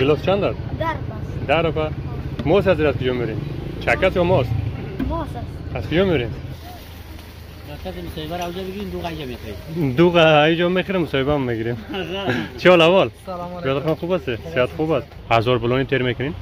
گلاس چند است؟ 10 روپه. موس از کجا میرین؟ چکس یا موس؟ موس است. از کجا میرین؟ دکتر مصیبه اوجا بگین دو قایجا میخریم. دو قایجا میخریم مصیبه هم میگیریم. چی حال اول؟ سلام علیکم. بیادر خان خوب است؟ صحت خوب است؟ 1000 بلونی تیر میکنین؟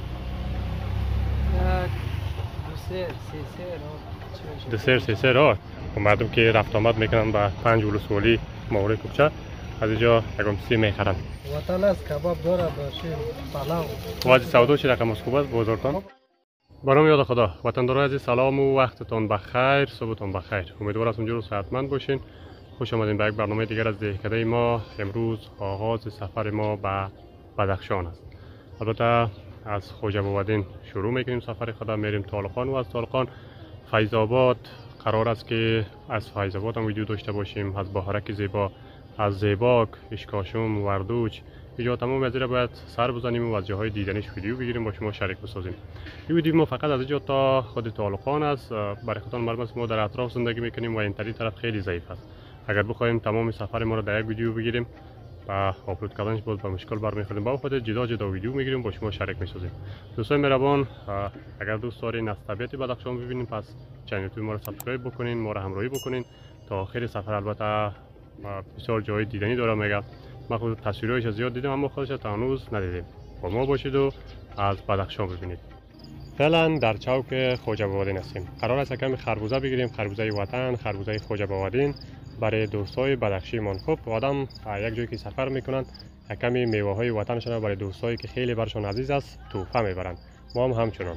دو سه راه. مردم که رفت آمد میکنن با 5 ولسوالی ماهوره کوچه از اینجا یکم سی میخرن. وطن است کباب داره باشیم پلاو. واجد سودا چه رقم خوب است بازارتان؟ برام یاد خدا وطنداران عزیز سلام و وقتتان بخیر صبحتان بخیر امیدوارم اونجا رو صحتمند باشین خوش آمدین به یک برنامه دیگر از دهکده ما امروز آغاز سفر ما به بدخشان است البته از خوجابادین شروع میکنیم سفر خدا میریم طالقان و از طالقان فیض آباد قرار است که از فیض آباد هم ویدیو داشته باشیم از بهارک زیبا از زیباک اشکاشم وردوچ اینجا تمام از باید سر بزنیم و از جاهای دیدنیش ویدیو بگیریم با شما شریک بسازیم این ویدیو ما فقط از اینجا تا خود طالقان است برای خودتان معلوم است ما در اطراف زندگی میکنیم و این طرف خیلی ضعیف است اگر بخوایم تمام سفر ما رو در یک ویدیو بگیریم و آپلود کردنش باز به مشکل برمیخوریم با خود جدا ویدیو میگیریم با شما شریک میسازیم دوستان مهربان اگر دوست دارین از طبیعت بدخشان ببینیم پس چنل یوتیوب ما رو سابسکرایب بکنین ما رو همراهی بکنین تا آخر سفر البته بسیار جای دیدنی داره میگه من خود تصویرهایش زیاد دیدم اما خودش تا هنوز ندیدیم با ما باشید و از بدخشان ببینید فعلا در چوک خوجابادین هستیم قرار است کمی خربوزه بگیریم خربوزه وطن خربوزه خوجابادین برای دوستای بدخشیمان خوب آدم یک جایی که سفر میکنن کمی میوه های وطنشون برای دوستایی که خیلی برشون عزیز است تحفه میبرن ما هم همچنان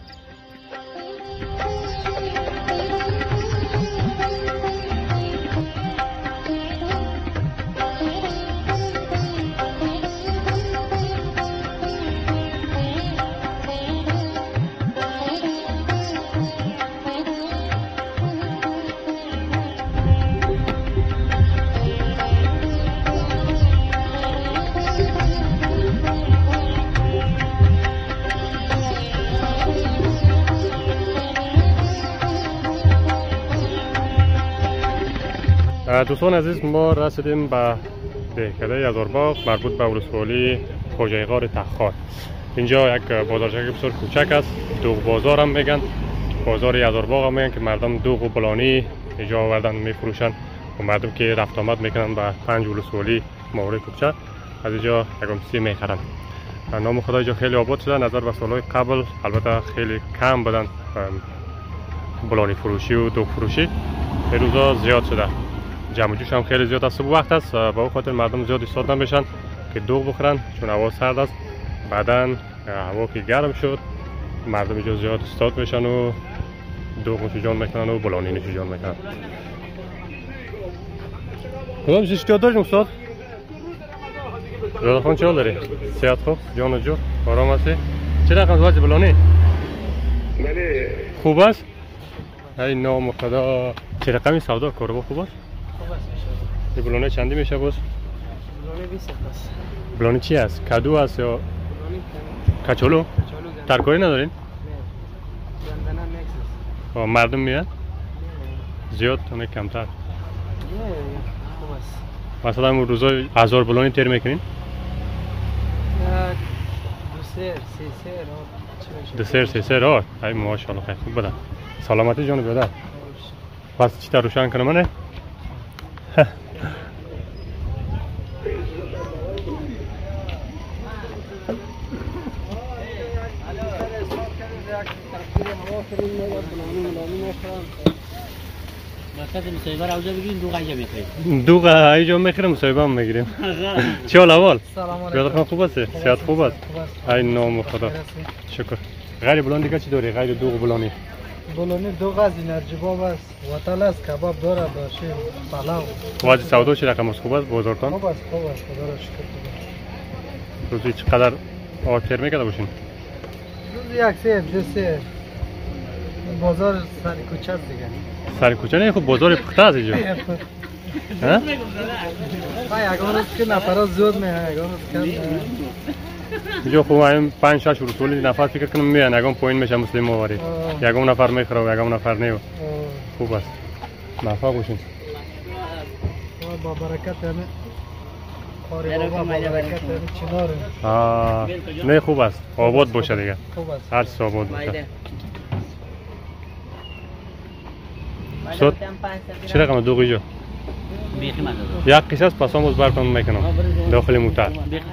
دوستان عزیز ما رسیدیم به دهکده یزارباغ مربوط به ولسوالی خوجایغار تخار اینجا یک بازارچه بسیار کوچک است دوغ بازار هم میگن بازار یزارباغ هم میگن که مردم دوغ و بلانی اینجا آوردن میفروشن و مردم که رفت آمد میکنن به 5 ولسوالی ماهوره کوچه از اینجا یکم سی میخرن نام خدا اینجا خیلی آباد شده نظر به سالهای قبل البته خیلی کم بدن بلانی فروشی و دوغ فروشی این روزا زیاد شده جمع جوش هم خیلی زیاد است صبح وقت است با اون خاطر مردم زیاد ایستاد نمیشن که دوغ بخورن چون هوا سرد است بعداً هوا که گرم شد مردم اینجا زیاد ایستاد میشن و دوغ نوشیجان میکنن و بلانی نوشیجان میکنن کدام اشتیاق داریم استاد؟ بیادر خان چه حال داری؟ صحت خوب؟ جان و جور؟ آرام هستی؟ چه رقم زواج بلانی؟ خوب است؟ ای نام خدا چه رقمی سودا کارو خوب است؟ این بلونه چندی میشه باز؟ بلونه 20 است. بلونه چی است؟ کدو است یا کچولو؟ ترکاری ندارین؟ نه گندنه میکس است. مردم میاد؟ زیاد اون کمتر. نه خوب است. مثلا اون روزای 1000 بلونه تیر میکنین؟ دو سه راه. ای ماشاءالله خیلی خوب بده. سلامتی جان بیادر. پس چی تا روشن کنم منه؟ دکتر مصیبه اوجا بگین دو قایجا میخریم. دو قایجا میخریم مصیبه هم میگیریم. چی حال اول؟ سلام علیکم. بیادر خان خوب است؟ صحت خوب است؟ ای نام خدا. شکر. غیر بلان دیگه چی داری؟ غیر دوغ بلانی؟ بلونی دوغ از انرژی باب است وطن است کباب داره باشیم پلاو. واجد سودا چه رقم خوب است بازارتان؟ خوب است خدا را شکر روزی چقدر آب تیر میکرده باشین؟ روزی یک سه دو سه بازار سر کوچه است دیگه سر کوچه نه خب بازار پخته است اینجا ها؟ یکان روز که نفرات زود میه یکان روز کم اینجا خوب این 5-6 رسولی نفر فکر کنم میان یکان پایین میشه مسلم آوری یکان نفر میخوره و یکان نفر نیو خوب است موفق باشین با برکت همه خاری در بابا رقم ایده برکت برکت. داره چنار نه خوب است آباد باشه دیگه خوب است. هر چیز آباد باشه مایده صد چه رقم دوغی جو بیخی مزه یک قیش است پس آموز برتون میکنم داخل موتر بیخی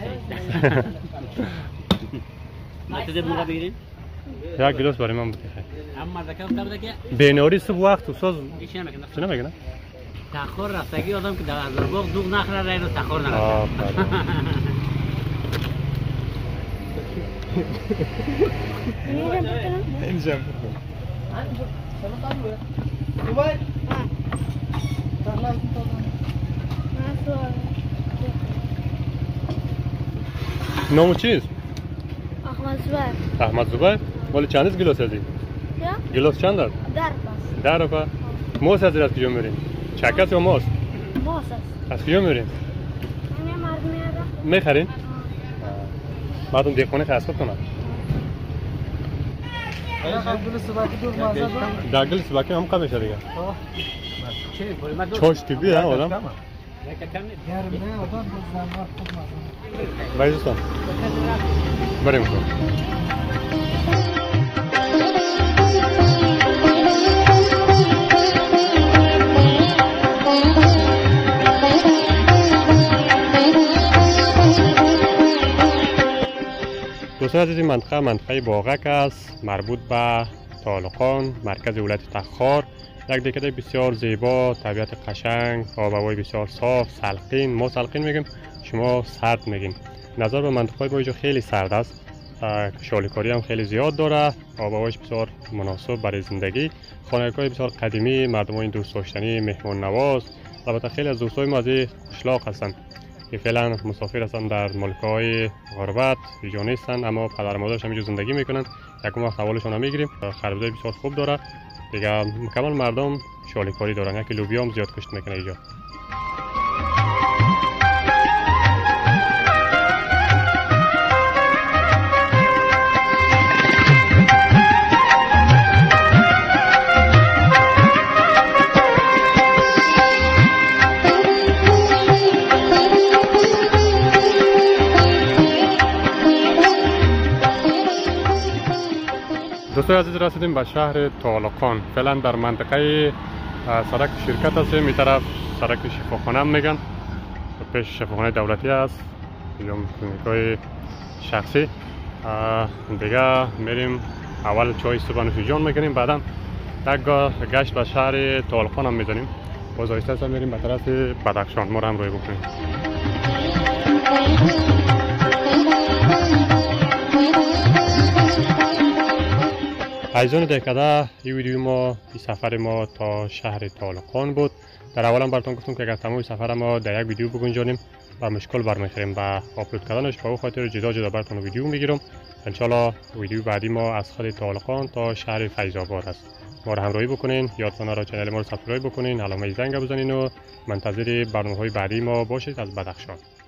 مایده بوغا بگیریم یک گلاس برای من بده اما مزه کم بوده که بیناری صبح وقت استاد ایش نمیکنه چه نمیگه تاخر رفتگی آدم که در باغ دوغ نخره رای رو تاخر نرفته آفرین اینجا نامو چیست؟ احمد زبر احمد زبیر مال چند گلاس هستی؟ یا گلاس چند دار؟ در بس 10 روپه موز از کجا میرین؟ چکس یا موز؟ موس است از کجا میرین؟ همه مردمی هذا میخرین؟ بعد دیخونه خاص کنه گل سباکی دور مازه داره داگل سباکی هم کم میشه دیگه چه بولی ما دو چوش تیبی ها آدم گرم نه آدم بزنم خوب مازه بایی دوستان بریم کن دوستان عزیز این منطقه باغک است مربوط به طالقان مرکز ولایت تخار یک دهکده بسیار زیبا طبیعت قشنگ آب و هوای بسیار صاف سلقین ما سلقین میگیم شما سرد میگین نظر به منطقه ما اینجا خیلی سرد است شالیکاری هم خیلی زیاد داره آب و هوایش بسیار مناسب برای زندگی خانگاه بسیار قدیمی مردم های دوست داشتنی مهمان نواز البته خیلی از دوستای ما از این قشلاق هستند که فعلا مسافر هستند در ملک‌های غربت اینجا نیستند اما پدر مادرش هم اینجا زندگی میکنن یکم وقت حوالشون هم میگیریم خربزه بسیار خوب داره دیگه مکمل مردم شالیکاری دارن یکی لوبیا هم زیاد کشت میکنه اینجا دوستان عزیز رسیدیم به شهر طالقان فعلا در منطقه سرک شرکت هستیم این طرف سرک شفاخانه هم میگن پیش شفاخانه دولتی است اینجا کلینیکای شخصی دیگه میریم اول چای صبح نوشیجان میکنیم بعدا یک گشت به شهر طالقان هم میزنیم باز آهسته میریم به طرف بدخشان ما رو هم روی بکنیم عزیزان دهکده این ویدیو ما این سفر ما تا شهر طالقان بود در اول هم براتون گفتم که اگر تمام سفر ما در یک ویدیو بگنجانیم و مشکل برمیخوریم و آپلود کردنش به او خاطر جدا جدا براتون ویدیو میگیرم انشالله ویدیو بعدی ما از خود طالقان تا شهر فیض آباد است ما رو همراهی بکنین یادتان را چنل ما رو سابسکرایب بکنین علامه زنگ بزنین و منتظر برنامه‌های بعدی ما باشید از بدخشان